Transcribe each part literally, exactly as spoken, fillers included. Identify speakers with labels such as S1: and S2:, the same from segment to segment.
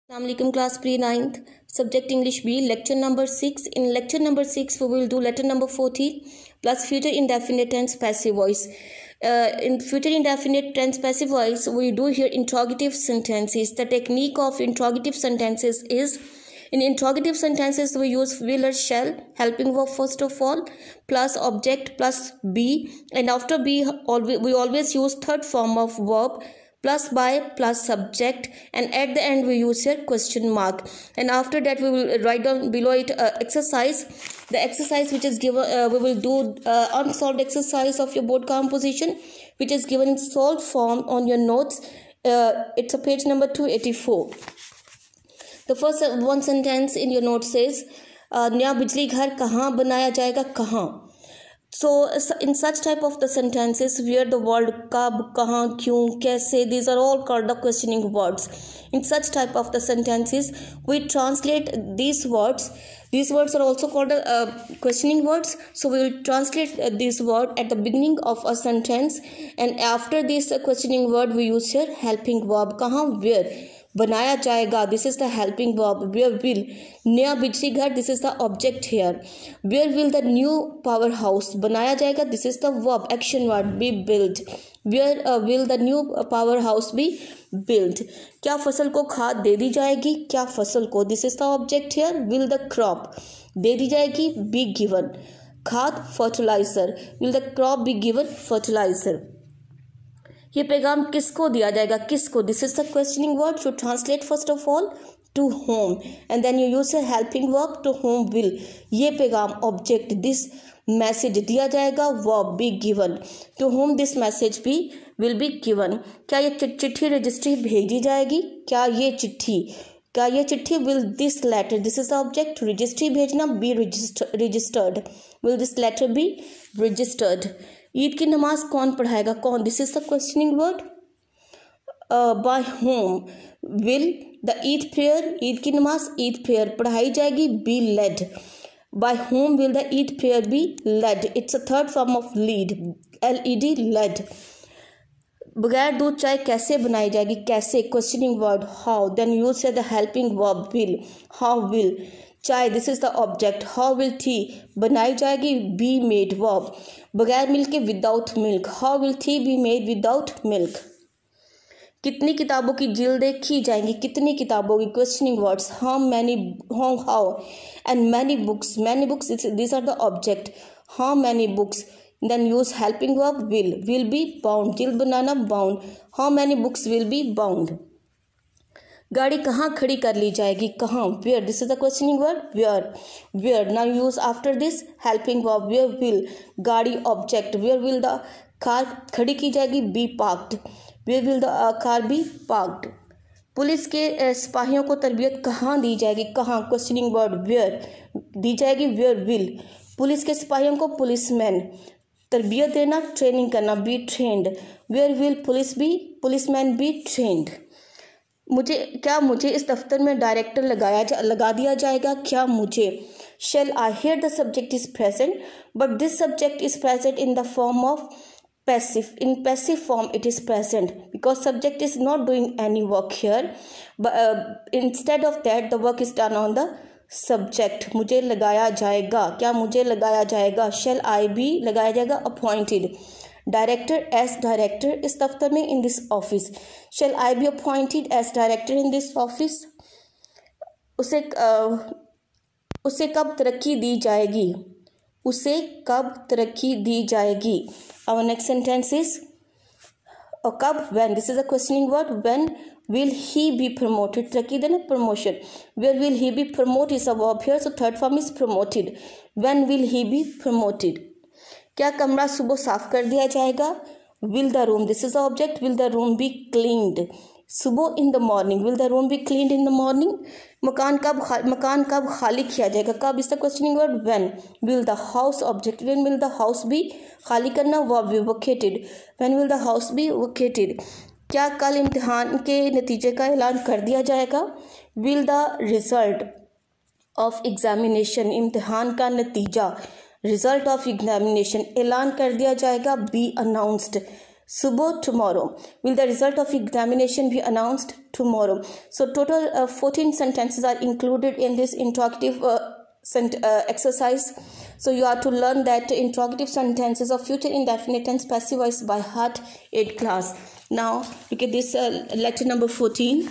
S1: Assalamualaikum class pre ninth subject English B lecture number six. In lecture number six we will do letter number fourteen plus future indefinite tense passive voice. Uh, in future indefinite tense passive voice we do here interrogative sentences. The technique of interrogative sentences is in interrogative sentences we use will or shall helping verb first of all plus object plus be, and after be we always use third form of verb plus by plus subject, and at the end we use here question mark, and after that we will write down below it uh, exercise. The exercise which is given uh, we will do uh, unsolved exercise of your board composition which is given in solved form on your notes. Uh, it's a page number two eighty-four. The first one sentence in your note says uh, नया बिजली घर कहाँ बनाया जाएगा, कहाँ. So in such type of the sentences where the word kab, kahan, kyun, kaise, these are all called the questioning words. In such type of the sentences we translate these words. These words are also called uh, questioning words. So we will translate uh, this word at the beginning of a sentence, and after this uh, questioning word we use here helping verb. Kahan, where. बनाया जाएगा, this is the helping verb. Where will. नया बिजली घर, this is the object here. Where will the new powerhouse. बनाया जाएगा, this is the verb, action word, be built. Where uh, will the new powerhouse be built. क्या फसल को खाद दे दी जाएगी, क्या फसल को, this is the object here. Will the crop. दे दी जाएगी, be given. खाद fertilizer. Will the crop be given fertilizer. ये पैगाम किसको दिया जाएगा, किसको, this is the questioning word. To translate first of all to whom, and then you use a helping verb to whom will. ये पैगाम object this message दिया जाएगा, verb be given. To whom this message भी will be given. क्या ये चिट्ठी registry भेजी जाएगी, क्या ये चिट्ठी, क्या ये चिट्ठी will this letter, this is the object. Registry भेजना, be registered. Will this letter be registered. Eid की नमाज कौन पढ़ाएगा, कौन, this is the questioning word. By whom will the Eid prayer, Eid की नमाज ईद प्रेयर पढ़ाई जाएगी, be led. By whom will the Eid prayer be led. It's a third form of lead, L E D led. बगैर दूध चाय कैसे बनाई जाएगी, कैसे, questioning word how. Then use से the helping verb will, how will. चाय, this is the object. How will tea, बनाई जाएगी, बी मेड वर्ब. बगैर मिल्क के, without milk. How will tea be made without milk. कितनी किताबों की जिल्दें की जाएंगी, कितनी किताबों की, questioning words how many, how how, and many books. Many books, this are the object. How many books. Then use helping verb will. Will be bound, जिल्द बनाना, bound. How many books will be bound. गाड़ी कहाँ खड़ी कर ली जाएगी, कहाँ, where. This is the questioning word, where. Where. Now use after this helping verb, where will. गाड़ी object. Where will the car खड़ी की जाएगी, be parked. Where will the car be parked. Police के सिपाहियों को तरबियत कहाँ दी जाएगी, कहाँ, क्वेश्चनिंग वर्ड, वेयर. दी जाएगी, वेयर विल. पुलिस के सिपाहियों को पुलिसमैन तरबियत देना, ट्रेनिंग करना, be trained. Where will police be, policeman be trained. मुझे, क्या मुझे इस दफ्तर में डायरेक्टर लगाया जा लगा दिया जाएगा, क्या मुझे. Shall I, here the subject is present but this subject is present in the form of passive. In passive form it is present because subject is not doing any work here, but uh, instead of that the work is done on the subject. मुझे लगाया जाएगा, क्या मुझे लगाया जाएगा. shall I be, लगाया जाएगा, appointed. Director, as director इस दफ्तर में, in this office. shall I be appointed as director in this office. उसे uh, उसे कब तरक्की दी जाएगी, उसे कब तरक्की दी जाएगी. Our next sentence is और कब, when. This is a questioning word. When will he be promoted. तरक्की देना, promotion. Where will he be promoted is a verb here, so third form is promoted. When will he be promoted. क्या कमरा सुबह साफ कर दिया जाएगा, will the room. This is the object. Will the room be cleaned. सुबह in the morning. Will the room be cleaned in the morning. मकान कब मकान कब खाली किया जाएगा, कब is the questioning word, when. Will the house object. When will the house be, खाली करना, verb be vacated. When will the house be vacated. क्या कल इम्तिहान के नतीजे का ऐलान कर दिया जाएगा. Will the result of examination, इम्तिहान का नतीजा, रिजल्ट ऑफ एग्जामिनेशन ऐलान कर दिया जाएगा, be announced. Subho, tomorrow. Will the result of examination be announced? Tomorrow. So total uh, fourteen sentences are included in this interrogative uh, sent, uh, exercise. So you are to learn that interrogative sentences of future indefinite tense passive voice by heart, eighth class. Now look at this uh, letter number fourteen.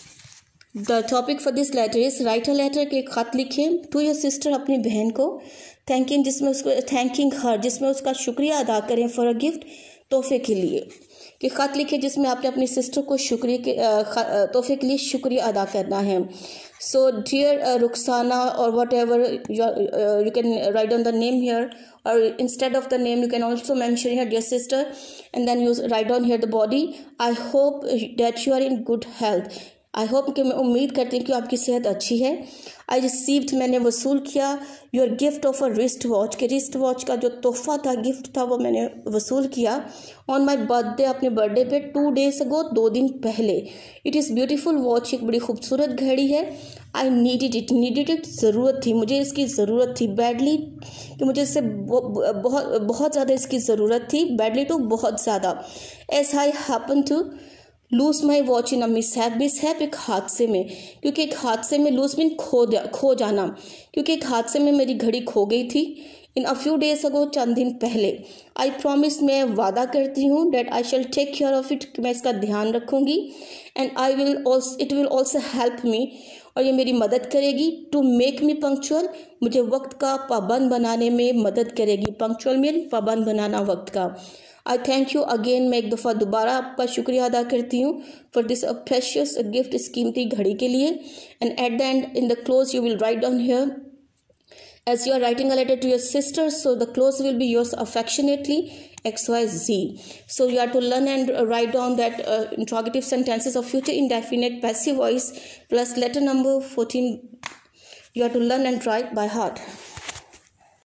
S1: The topic for this letter is write a letter के खत लिखें to your sister, अपनी बहन को, thanking जिसमें उसको thanking her जिसमें उसका शुक्रिया अदा करें for a gift, तोहफे के लिए, कि खत लिखें जिसमें आपने अपनी सिस्टर को शुक्रिया के तोहफे के लिए शुक्रिया अदा करना है. So dear uh, Ruxana or whatever you, uh, you can write down the name here, or instead of the name you can also mention here dear sister, and then you write down here the body. I hope that you are in good health. I hope कि मैं उम्मीद करती हूँ कि आपकी सेहत अच्छी है. आई रिसीव्ड, मैंने वसूल किया, your gift of a wrist watch, के रिस्ट वॉच का जो तोहफा था, गिफ्ट था, वो मैंने वसूल किया. ऑन माई बर्थडे, अपने बर्थडे पे, टू डेज अगो, दो दिन पहले. इट इज़ ब्यूटीफुल वॉच, एक बड़ी खूबसूरत घड़ी है. I needed it, needed it ज़रूरत थी, मुझे इसकी ज़रूरत थी. बैडली, कि मुझे इससे बहुत बहुत ज़्यादा इसकी ज़रूरत थी. बैडली टू, बहुत ज़्यादा. As I happen to lose my watch in a mishap, mishap एक हादसे में, क्योंकि एक हादसे में, लूज मीन खो खो जाना, क्योंकि एक हादसे में मेरी घड़ी खो गई थी. इन अ फ्यू डेज अगो, चंद दिन पहले. आई प्रॉमिस, मैं वादा करती हूँ, that I shall take care of it, मैं इसका ध्यान रखूँगी. And I will also, it will also help me, और ये मेरी मदद करेगी. टू मेक मी पंक्चुअल, मुझे वक्त का पाबंद बनाने में मदद करेगी. पंक्चुअल मीन पाबंद बनाना वक्त का. आई थैंक यू अगेन, मैं एक दफ़ा दोबारा आपका शुक्रिया अदा करती हूँ फॉर दिस प्रेशियस गिफ्ट, इस कीमती घड़ी के लिए. And at the end, in the close, you will write down here, as you are writing a letter to your sister, so the close will be yours affectionately, X Y Z. So you are to learn and write down that uh, interrogative sentences of future indefinite passive voice plus letter number fourteen. You are to learn and write by heart.